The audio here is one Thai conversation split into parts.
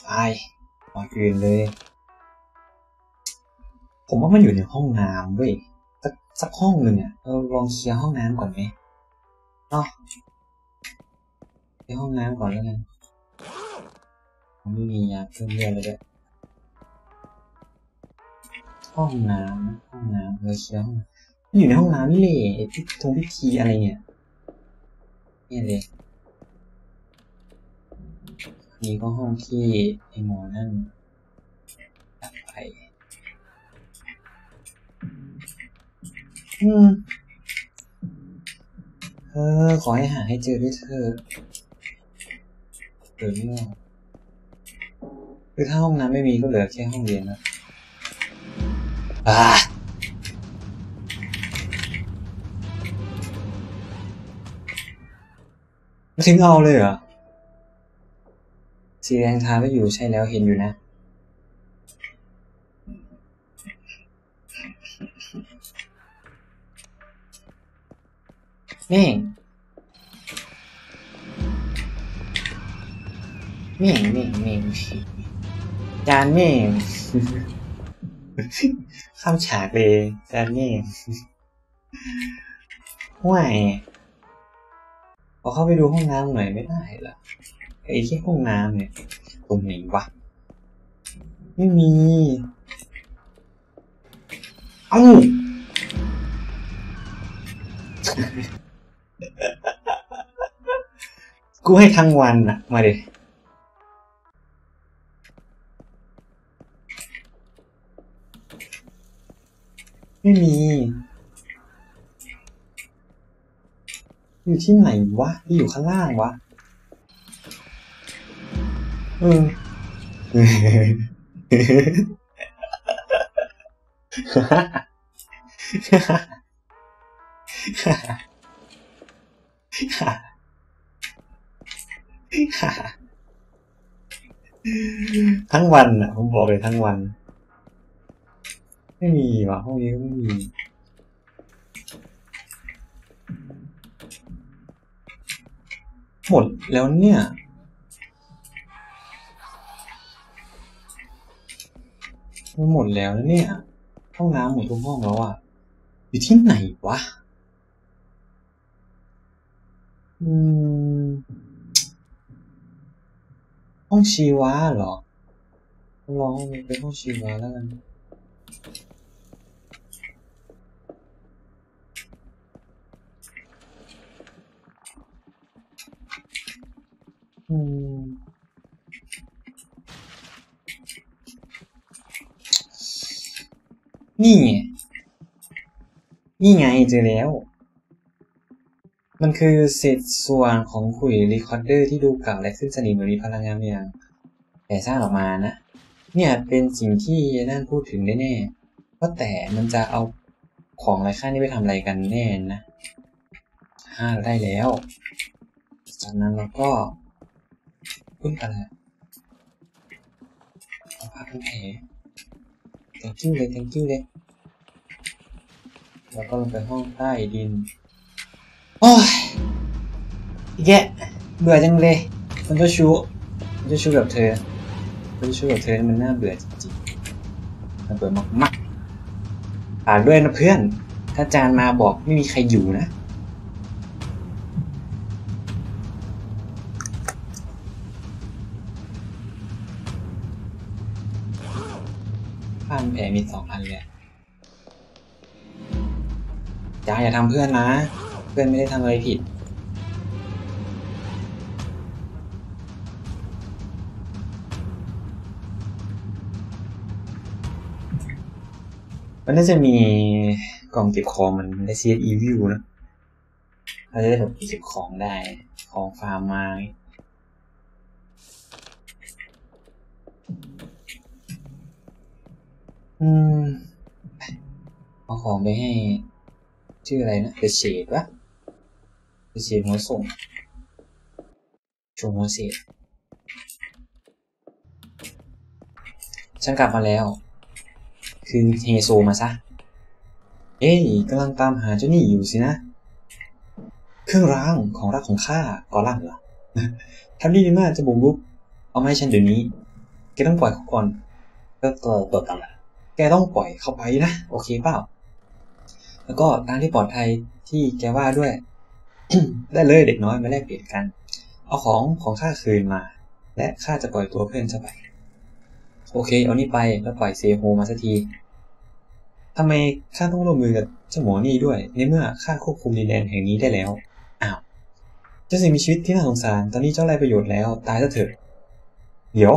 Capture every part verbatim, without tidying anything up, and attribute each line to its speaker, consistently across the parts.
Speaker 1: ไปก่อนอื่นเลยผมว่ามันอยู่ในห้องน้ำเว้ยสักสักห้องหนึ่งอ่ะเราลองเคลียร์ห้องน้ำก่อนไหมเนาะเคลียร์ห้องน้ำก่อนแล้วกันผมไม่มียาเพิ่มเลือดเลยด้วยห้องน้ำห้องน้ำเราเคลียร์ห้องมันอยู่ในห้องน้ำนี่เลยพิธีทงพิธีอะไรเนี่ยเนี่ยเลยนี่ก็ห้องที่ไอหมอนั่นไปอืมเออขอให้หาให้เจอด้วยเธอเออไม่คือถ้าห้องน้ำไม่มีก็เหลือแค่ห้องเรียนแล้วอ่าไม่ถึงเอาเลยเหรอสีแดงทาไม่อยู่ใช่แล้วเห็นอยู่นะแม่งแม่งแม่งแม่งจานแม่งข้ามฉากเลยจานแม่งห่วยพอเข้าไปดูห้องน้ำหน่อยไม่ได้เหรอไอ้แค่ห้องน้ำเนี่ยตรงไหนวะไม่มีเอ้ากูให้ทั้งวันนะมาดิไม่มีอยู่ที่ไหนวะที่อยู่ข้างล่างวะเออทั้งวันอ่ะผมบอกเลยทั้งวันไม่มีวะห้องนี้ก็ไม่มีหมดแล้วเนี่ยมันหมดแล้วเนี่ยห้องน้ำหมดทุกห้องแล้วอ่ะอยู่ที่ไหนวะอืมห้องชีวะเหรอลองห้องนี้เป็นห้องชีวะแล้วกันอืมนี่ไงนี่ไงเจอแล้วมันคือเศษส่วนของขุยรีคอร์เดอร์ที่ดูเก่าและขึ้นสนิมเหมือนมีพลังงานอย่างแต่สร้างออกมานะเนี่ยเป็นสิ่งที่นั่นพูดถึงแน่ๆว่าแต่มันจะเอาของไร้ค่านี้ไปทำอะไรกันแน่นะฮ่าได้แล้วจากนั้นเราก็พึ่งอะไรเอาผ้าพันแผล thank you เลย thank you เลยแล้วก็ลงไปห้องใต้ดินโอ้ยอีกแกเบื่อจังเลยมันจะชูมันจะชูกับเธอมันจะชูกับเธอมันน่าเบื่อจริงๆน่าเบื่อมากๆฝากด้วยนะเพื่อนถ้าจานมาบอกไม่มีใครอยู่นะผ้าแผลมีสองอันเลยอย่าอย่าทำเพื่อนนะเพื่อนไม่ได้ทำอะไรผิดมันน่าจะมีกล่องเก็บของมัน Resident Evil นะเราจะได้แบบเก็บของได้ของฟาร์มมาอืมเอาของไปให้ชื่ออะไรนะ The Shade วะ The Shade หัวส่งโชว์หัวเศษฉันกลับมาแล้วคือเฮโซมาซะเอ้ยกำลังตามหาเจ้านี่อยู่สินะเครื่องรางของรักของข้ากอลัมเหรอทำดีมากจะบุกรุกเอามาให้ฉันเดี๋ยวนี้แกต้องปล่อยเขาก่อนก็ตัวตัวกันละแกต้องปล่อยเขาไปนะโอเคเปล่าแล้วก็ทางที่ปลอดภัยที่แกว่าด้วย ได้เลยเด็กน้อยมาแลกเปลี่ยนกันเอาของของข้าคืนมาและข้าจะปล่อยตัวเพื่อนเจ้าไปโอเคเอานี่ไปแล้วปล่อยเซโฮมาสักทีทำไมข้าต้องร่วมมือกับเจ้าหมอนี่ด้วยในเมื่อข้าควบคุมดินแดนแห่งนี้ได้แล้วอ้าวเจ้าสิ่งมีชีวิตที่น่าสงสารตอนนี้เจ้าไร้ประโยชน์แล้วตายซะเถอะเดี๋ยว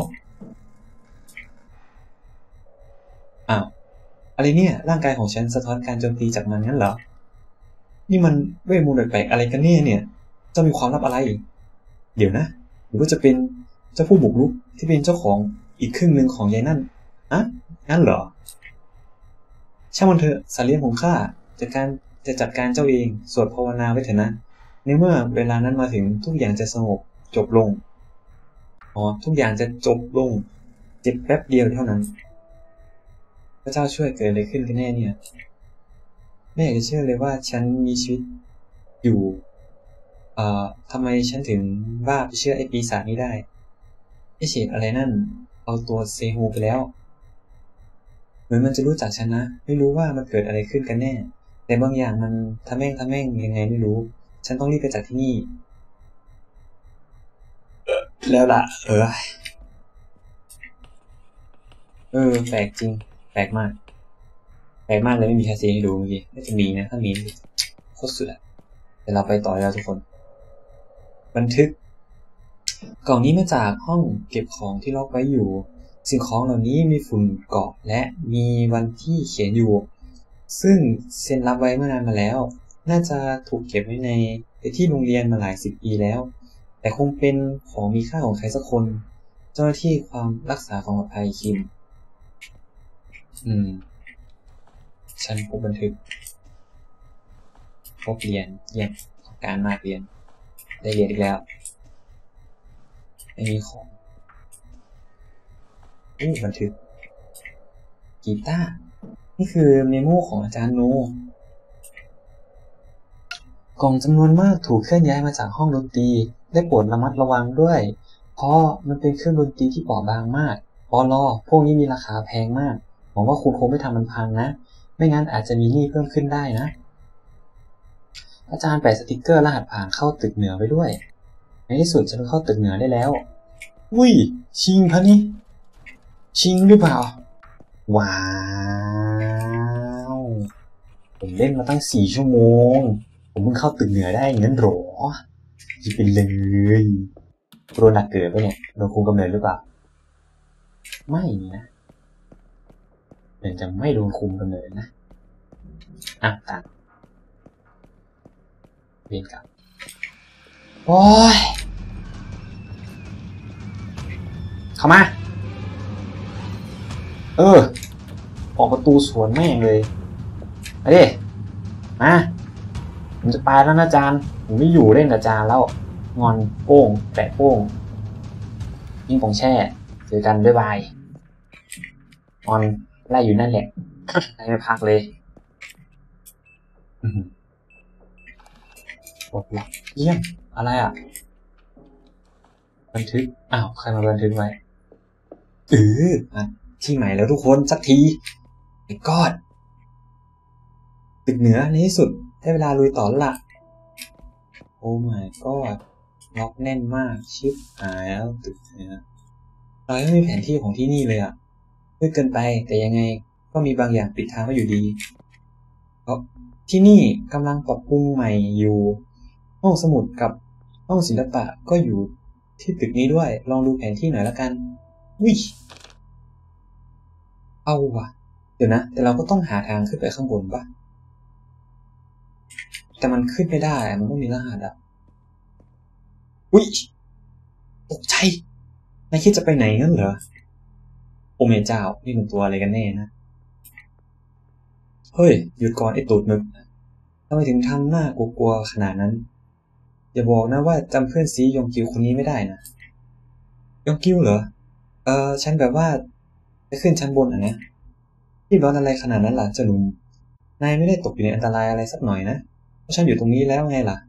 Speaker 1: อ้าวอะไรเนี่ยร่างกายของฉันสะท้อนการโจมตีจากมันงั้นเหรอนี่มันเวทมนต์แปลกๆอะไรกันแน่เนี่ยเจ้ามีความลับอะไรเดี๋ยวนะหรือว่าจะเป็นเจ้าผู้บุกรุกที่เป็นเจ้าของอีกครึ่งหนึ่งของยายนั่นอะงั้นเหรอช่างมันเถอะสัตว์เลี้ยงของข้าจัดการจะจัดการเจ้าเองสวดภาวนาไว้เถอะนะในเมื่อเวลานั้นมาถึงทุกอย่างจะสงบจบลงอ๋อทุกอย่างจะจบลงเจ็บแป๊บเดียวเท่านั้นพระเจ้าช่วยเกิดอะไรขึ้นกันแน่เนี่ยไม่อยากจะเชื่อเลยว่าฉันมีชีวิตอยู่เอ่อทำไมฉันถึงบ้าไปเชื่อไอ้ปีศาจนี้ได้ไอ้เฉดอะไรนั่นเอาตัวเซฮูไปแล้วเหมือนมันจะรู้จักฉันนะไม่รู้ว่ามันเกิดอะไรขึ้นกันแน่แต่บางอย่างมันทะแม่งทะแม่งยังไงไม่รู้ฉันต้องรีบไปจากที่นี่แล้วล่ะเออเออแปลกจริงแปลกมากแปลกมากเลยไม่มีใครซีให้ดูเมื่อกี้น่าจะมีนะถ้ามีโคตรสุดอะเดี๋ยวเราไปต่อแล้วทุกคนบันทึกกล่องนี้มาจากห้องเก็บของที่ล็อกไว้อยู่สิ่งของเหล่านี้มีฝุ่นเกาะและมีวันที่เขียนอยู่ซึ่งเซ็นรับไว้เมื่อนานมาแล้วน่าจะถูกเก็บไว้ในที่โรงเรียนมาหลายสิบปีแล้วแต่คงเป็นของมีค่าของใครสักคนเจ้าหน้าที่ความรักษาความปลอดภัยคิมอืมฉันพบบันทึกพบเรียนเยี่ยมของการมากเรียนได้เรียนอีกแล้วไม่มีของอู้บันทึกกีตาร์นี่คือเมโมของอาจารย์โนกล่องจำนวนมากถูกเคลื่อนย้ายมาจากห้องดนตรีได้โปรดระมัดระวังด้วยเพราะมันเป็นเครื่องดนตรีที่เปราะบางมากปลอพวกนี้มีราคาแพงมากหวังว่าคุณคงไม่ทำมันพังนะไม่งั้นอาจจะมีหนี้เพิ่มขึ้นได้นะอาจารย์แปะสติกเกอร์รหัสผ่านเข้าตึกเหนือไว้ด้วยในที่สุดฉันเข้าตึกเหนือได้แล้วอุ้ยชิงพะนี่ชิงหรือเปล่าว้าวผมเล่นมาตั้งสี่ชั่วโมงผมเพิ่งเข้าตึกเหนือได้งั้นหรอจะเป็นเลยโดนหนักเกิดไปเนี่ยโดนคุมกำเนิดหรือเปล่าไม่นะเดี๋ยวจะไม่โดนคุมกำเนิดนะอ่ะต่างเรียนกับโอ้ยเข้ามาเออออกประตูสวนแม่งเลยมาดิมาผมจะไปแล้วนะอาจารย์ผมไม่อยู่เล่นกับอาจารย์แล้วงอนโป้งแปะโป้งยิงปองแช่เจอกันบ๊ายบายงอนไล่อยู่นั่นแหละไล่ไม่พักเลยปลดล็อกเยี่ยมอะไรอ่ะบันทึกอ้าวใครมาบันทึกไว้เอออ่ะที่ใหม่แล้วทุกคนสักทีไอ้กอดตึกเหนือในที่สุดได้เวลาลุยต่อแล้วล่ะโอ้ my god ล็อกแน่นมากชิปหายแล้วตึกเหนือเราไม่มีแผนที่ของที่นี่เลยอ่ะมืดเกินไปแต่ยังไงก็มีบางอย่างปิดทางไว้อยู่ดีเพราะที่นี่กำลังปรับปรุงใหม่อยู่ห้องสมุดกับห้องศิลปะก็อยู่ที่ตึกนี้ด้วยลองดูแผนที่หน่อยละกันวิเอาว่ะเดี๋ยวนะแต่เราก็ต้องหาทางขึ้นไปข้างบนป่ะแต่มันขึ้นไม่ได้มันต้องมีรหัสอ่ะวิตกใจนายคิดจะไปไหนงั้นเหรอโอ้แม่เจ้านี่มันตัวอะไรกันแน่นะเฮ้ยหยุดก่อนไอ้ตูดมึกทำไมถึงทำหน้ากลัวๆขนาดนั้นอย่าบอกนะว่าจำเพื่อนซียองกิวคนนี้ไม่ได้นะยองกิวเหรอเออฉันแบบว่าไปขึ้นชั้นบนอ่ะนะรีบร้อนอะไรขนาดนั้นล่ะเจ้าหนุ่มนายไม่ได้ตกอยู่ในอันตรายอะไรสักหน่อยนะเพราะฉันอยู่ตรงนี้แล้วไงล่ะ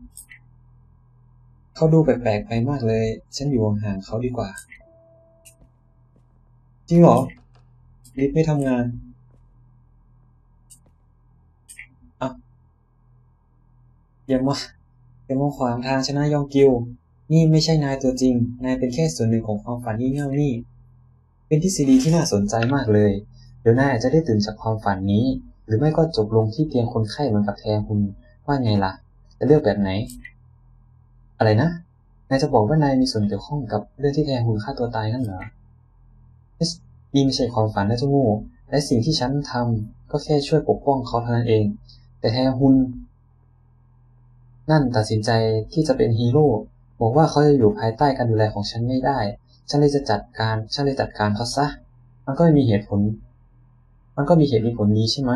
Speaker 1: เขาดูแปลกๆไปมากเลยฉันอยู่ห่างๆเขาดีกว่าจริงเหรอลิฟต์ไม่ทำงานอ่ะอย่ามาอย่ามาขวางทางชนะยองกิวนี่ไม่ใช่นายตัวจริงนายเป็นแค่ส่วนหนึ่งของความฝันงี่เง่านี่เป็นทฤษฎีที่น่าสนใจมากเลยเดี๋ยวนายอาจจะได้ตื่นจากความฝันนี้หรือไม่ก็จบลงที่เตียงคนไข้เหมือนกับแทนคุณว่าไงล่ะจะเลือกแบบไหนอะไรนะนายจะบอกว่านายมีส่วนเกี่ยวข้องกับเรื่องที่แทนคุณฆ่าตัวตายนั่นเหรอนี่ไม่ใช่ความฝันนะเจ้าโง่และสิ่งที่ฉันทำก็แค่ช่วยปกป้องเขาเท่านั้นเองแต่แทนคุณนั่นตัดสินใจที่จะเป็นฮีโร่บอกว่าเขาจะอยู่ภายใต้การดูแลของฉันไม่ได้ฉันเลยจะจัดการฉันเลยจัดการเขาซะมันก็ไม่มีเหตุผลมันก็มีเหตุมีผลนี้ใช่ไหม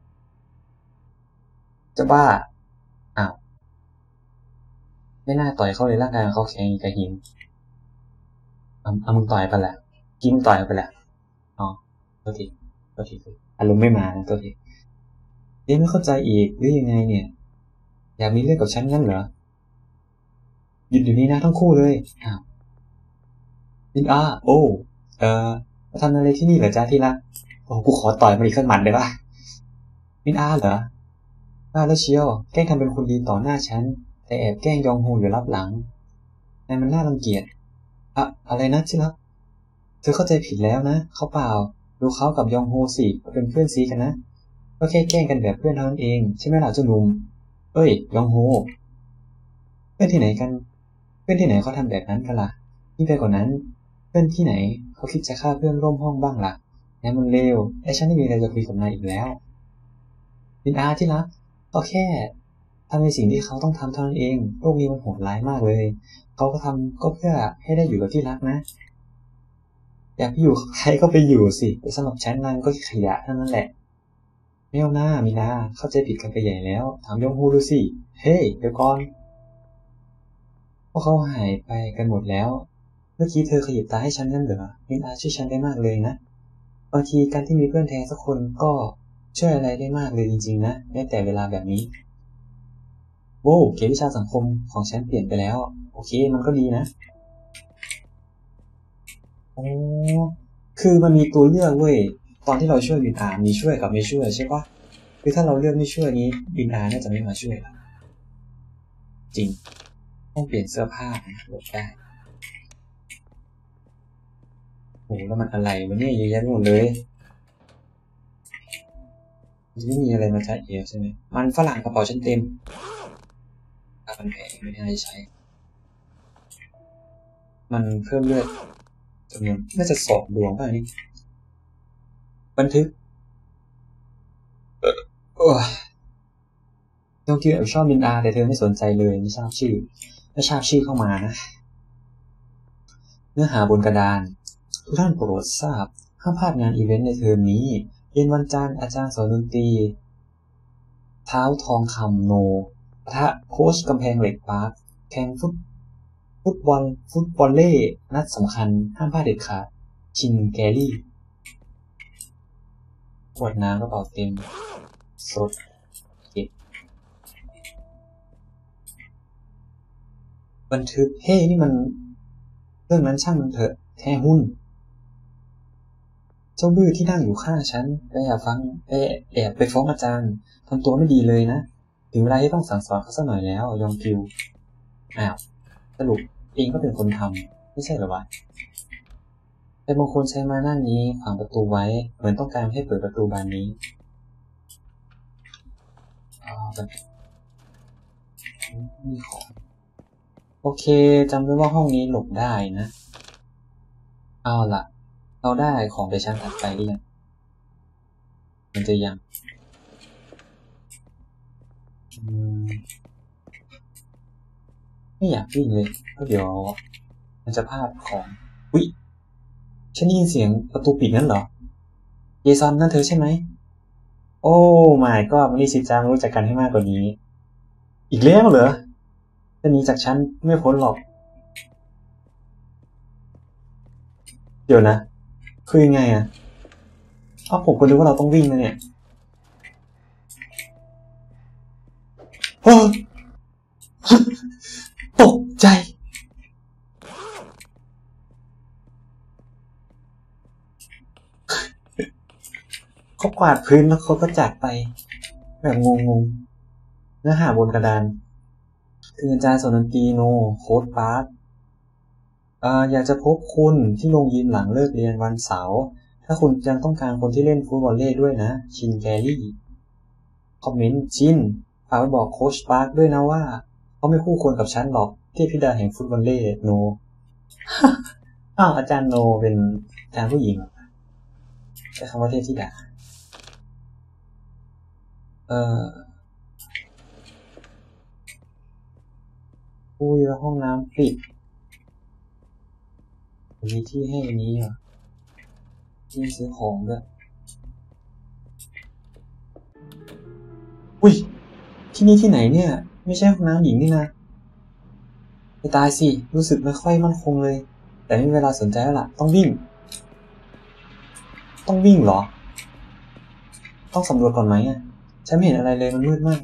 Speaker 1: จะบ้าอ้าวไม่น่าต่อยเขาเลยร่างกายของเขาแข็งกับหินเอาเอามึงต่อยไปแหละกินต่อยไปแหละอ๋อตัวทีตัวทีอารมณ์ไม่มานะตัวทีเอ๊ะไม่เข้าใจอีกหรือยังไงเนี่ยอยากมีเรื่องกับฉันงั้นเหรอหยุดอยู่นี่นะทั้งคู่เลยอ้าวลินอาโอ้เอ่อมาทำอะไรที่นี่เหรอจ้าที่รักโอ้กูขอต่อยมันอีกสักหมัดได้ปะลินอาเหรอบ้าแล้วเชียวแกล้งทำเป็นคนดีต่อหน้าฉันแต่แอบแกล้งยองโฮอยู่ลับหลังนายมันน่ารังเกียจอะอะไรนะที่รักเธอเข้าใจผิดแล้วนะเขาเปล่าดูเขากับยองโฮสิเป็นเพื่อนซีกันนะก็แค่แกล้งกันแบบเพื่อนเท่านั้นเองใช่ไหมล่ะเจ้าหนุ่มเอ้ยยองโฮเพื่อนที่ไหนกันเพื่อนที่ไหนเขาทำแบบนั้นกันล่ะยิ่งไปกว่านั้นเพื่อนที่ไหนเขาคิดจะฆ่าเพื่อนร่วมห้องบ้างล่ะนายมันเลวไอ้ฉันไม่มีอะไรจะคุยกับนายอีกแล้วลินอาที่รักก็แค่ทำในสิ่งที่เขาต้องทำเท่านั้นเองโลกนี้มันโหดร้ายมากเลยเขาก็ทำก็เพื่อให้ได้อยู่กับที่รักนะอยากไปอยู่กับใครก็ไปอยู่สิแต่สำหรับฉันนายก็ขยะเท่านั้นแหละไม่เอาหน้ามีนาเข้าใจผิดกันไปใหญ่แล้วถามยองฮูดูสิเฮ้ยเดี๋ยวก่อนพวกเขาหายไปกันหมดแล้วเมื่อกี้เธอขยิบตาให้ฉันนั่นเหรอมินาช่วยฉันได้มากเลยนะบางทีการที่มีเพื่อนแท้สักคนก็ช่วยอะไรได้มากเลยจริงๆนะแม้แต่เวลาแบบนี้โว้เกมวิชาสังคมของฉันเปลี่ยนไปแล้วโอเคมันก็ดีนะโอ้คือมันมีตัวเลือกเว้ยตอนที่เราช่วยวินอาร์มีช่วยกับไม่ช่วยใช่ปะคือถ้าเราเลือกไม่ช่วยนี้วินอาร์น่าจะไม่มาช่วยละจริงต้องเปลี่ยนเสื้อผ้าหลบได้โอ้แล้วมันอะไรวะเนี่ยเยอะแยะหมดเลยไม่มีอะไรมาใช้เอฟใช่ไหมมันฝรั่งกระเป๋าฉันเต็มถ้ามันแพงไม่น่าจะใช้มันเพิ่มเลือดจำนวนน่าจะสองดวงป่ะนี่บันทึกโอ้ยน้องคิวแอบชอบมินอาแต่เธอไม่สนใจเลยไม่ทราบชื่อถ้าทราบชื่อเข้ามานะเนื้อหาบนกระดานทุกท่านโปรดทราบห้ามพลาดงานอีเวนต์ในเทอมนี้เย็นวันจันทร์อาจารย์สอนดนตรีเท้าทองคำโนปะทะโค้ชกำแพงเหล็กปาร์คแข่งฟุตฟุตบอลฟุตบอลเล่นัดสำคัญห้ามพลาดเด็ดขาดชินแกรี่ขวดน้ำกระเป๋าเต็มสดเก็บบันทึกเฮ้นี่มันเรื่องนั้นช่างมันเถอะแท้หุ้นเจ้าบื้อที่นั่งอยู่ข้างฉันไปแอบฟังไปแอบไปฟ้องอาจารย์ทำตัวไม่ดีเลยนะถึงเวลาที่ต้องสั่งสอนเขาสักหน่อยแล้วยองกิวอ้าวสรุปเองก็เป็นคนทำไม่ใช่เหรอวะแต่บางคนใช้มานั่งนี้ขวางประตูไว้เหมือนต้องการให้เปิดประตูบานนี้อ๋อมันมีของโอเคจำไว้ว่าห้องนี้หลบได้นะเอาล่ะเราได้ของไปชั้นถัดไปหรือยังมันจะยังไม่อยากวิ่งเลยเพราะเดี๋ยวมันจะพลาดของอุ๊ยฉันได้ยินเสียงประตูปิดนั่นเหรอเยซอนนั่นเธอใช่ไหมโอ้ไม่ก็มันนี่สิจ้ารู้จักกันให้มากกว่านี้อีกแล้วเหรอจะหนีจากฉันไม่พ้นหรอกเดี๋ยวนะคือยังไงอะอ้าวผมก็นึกว่าเราต้องวิ่งนะเนี่ยโอ้ตกใจเขากวาดพื้นแล้วเขาก็จากไปแบบงงๆเนื้อหาบนกระดานคืออาจารย์สอนดนตรีโนโค้ดปาร์คเอ่ออยากจะพบคุณที่โรงยิมหลังเลิกเรียนวันเสาร์ถ้าคุณยังต้องการคนที่เล่นฟุตบอลเล่ด้วยนะชินแกรี่คอมเมนต์ชินฝากไปบอกโค้ชปาร์คด้วยนะว่าเขาไม่คู่ควรกับฉันหรอกเทพธิดาแห่งฟุตบอลเล่โน อ้าวอาจารย์โนเป็นอาจารย์ผู้หญิงใช้คำว่าเทพธิดาเอ่ออุ้ยแล้วห้องน้ำปิดมีที่ให้อันนี้เหรอที่ซื้อของด้วยอุ้ยที่นี่ที่ไหนเนี่ยไม่ใช่ห้องน้ำหญิงนี่นะไปตายสิรู้สึกไม่ค่อยมั่นคงเลยแต่ไม่มีเวลาสนใจแล้วล่ะต้องวิ่งต้องวิ่งเหรอต้องสำรวจก่อนไหมอ่ะฉันไม่เห็นอะไรเลยมันมืดมาก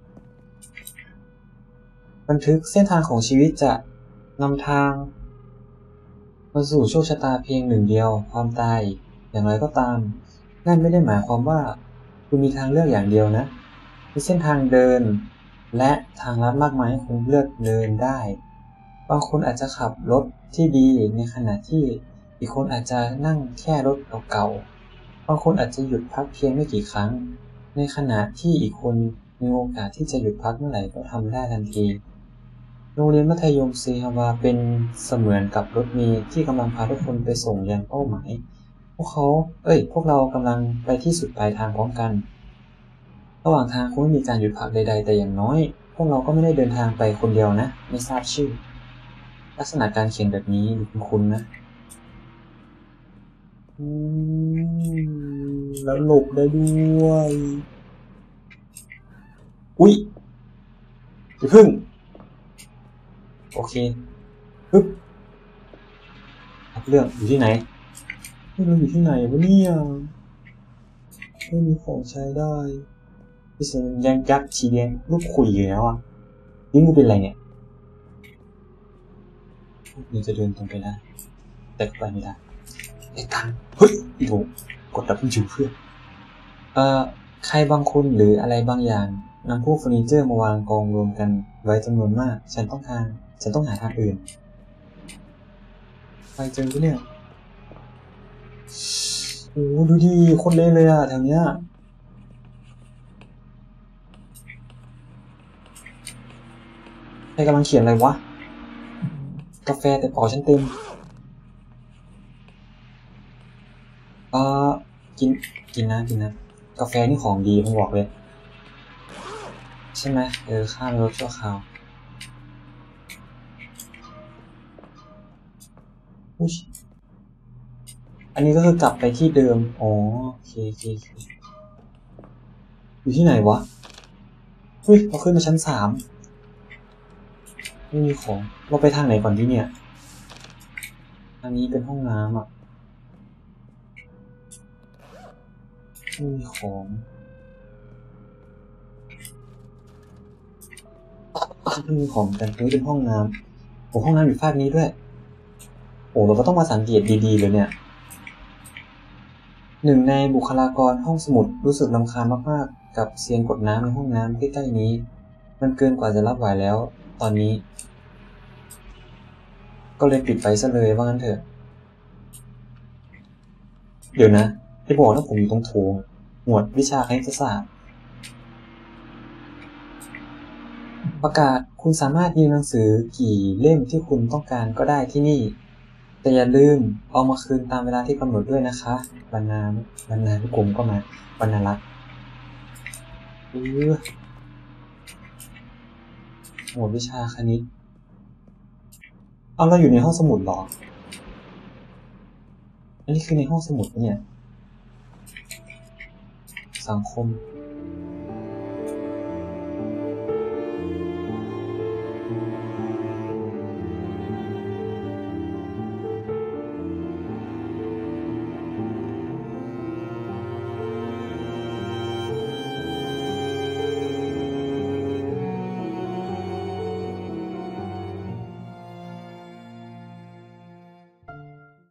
Speaker 1: บันทึกเส้นทางของชีวิตจะนำทางมาสู่โชคชะตาเพียงหนึ่งเดียวความตายอย่างไรก็ตามนั่นไม่ได้หมายความว่าคุณมีทางเลือกอย่างเดียวนะมีเส้นทางเดินและทางลัดมากมายให้คุณเลือกเดินได้บางคนอาจจะขับรถที่ดีในขณะที่อีกคนอาจจะนั่งแค่รถเก่าๆบางคนอาจจะหยุดพักเพียงไม่กี่ครั้งในขณะที่อีกคนมีโอกาสที่จะหยุดพักเมื่อไหร่ก็ทำได้ทันทีโรงเรียนมัธยมเซฮาวาเป็นเสมือนกับรถเมล์ที่กำลังพาทุกคนไปส่งยังเป้าหมายพวกเขาเอ้ยพวกเรากำลังไปที่สุดปลายทางพร้อมกันระหว่างทางคงไม่มีการหยุดพักใดๆแต่อย่างน้อยพวกเราก็ไม่ได้เดินทางไปคนเดียวนะไม่ทราบชื่อลักษณะการเขียนแบบนี้คุ้นๆนะอืมแล้วหลบได้ด้วยอุ๊ยอย่าพึ่งโอเคปึ๊บเรื่องอยู่ที่ไหนไม่รู้อยู่ที่ไหนวะเนี่ยไม่มีของใช้ได้พี่เซนยังยักษ์ชีเดียนลูกขุยอยู่แล้วอ่ะนี่มึงเป็นไรเนี่ยนี่จะเดินตรงไปได้แต่ก็ไปไม่ได้ไอ้ตังเฮ้ยอีโถกดดับเบิลยูเพื่อเอ่อใครบางคนหรืออะไรบางอย่างนำพวกเฟอร์นิเจอร์มาวางกองรวมกันไว้จำนวนมากฉันต้องการฉันต้องหาทางอื่นไปเจอปะเนี่ยโอ้ดูดิคนเละเลยอ่ะแถวเนี้ยใครกำลังเขียนอะไรวะกาแฟแต่เป่าฉันเต็มเอ่อกินกินนะกินนะกาแฟนี่ของดีผมบอกเลยใช่ไหมเออข้ามรถชั่วคราวอุ๊ยอันนี้ก็คือกลับไปที่เดิมอ๋อโอเคโอเคอยู่ที่ไหนวะเฮ้ยเราขึ้นมาชั้นสามไม่มีของเราไปทางไหนก่อนที่เนี่ยอันนี้เป็นห้องน้ำอ่ะไม่มีของไม่มีของแต่นี่เป็นห้องน้ำโอ้ห้องน้ำอยู่ภาคนี้ด้วยโอ้เราก็ต้องมาสังเกตดีๆเลยเนี่ยหนึ่งในบุคลากรห้องสมุดรู้สึกรำคาญมากๆกับเสียงกดน้ำในห้องน้ำใกล้ๆนี้มันเกินกว่าจะรับไหวแล้วตอนนี้ก็เลยปิดไปซะเลยว่างั้นเถอะเดี๋ยวนะจะบอกว่าผมอยู่ตรงโถงหมวดวิชาคณิตศาสตร์ประกาศคุณสามารถยืมหนังสือกี่เล่มที่คุณต้องการก็ได้ที่นี่แต่อย่าลืมเอามาคืนตามเวลาที่กำหนดด้วยนะคะบรรณาบรรณานุกรมก็มาบรรณารักษ์เออหมวดวิชาคณิตเอาเราอยู่ในห้องสมุดหรออันนี้คือในห้องสมุดเนี่ยสังคม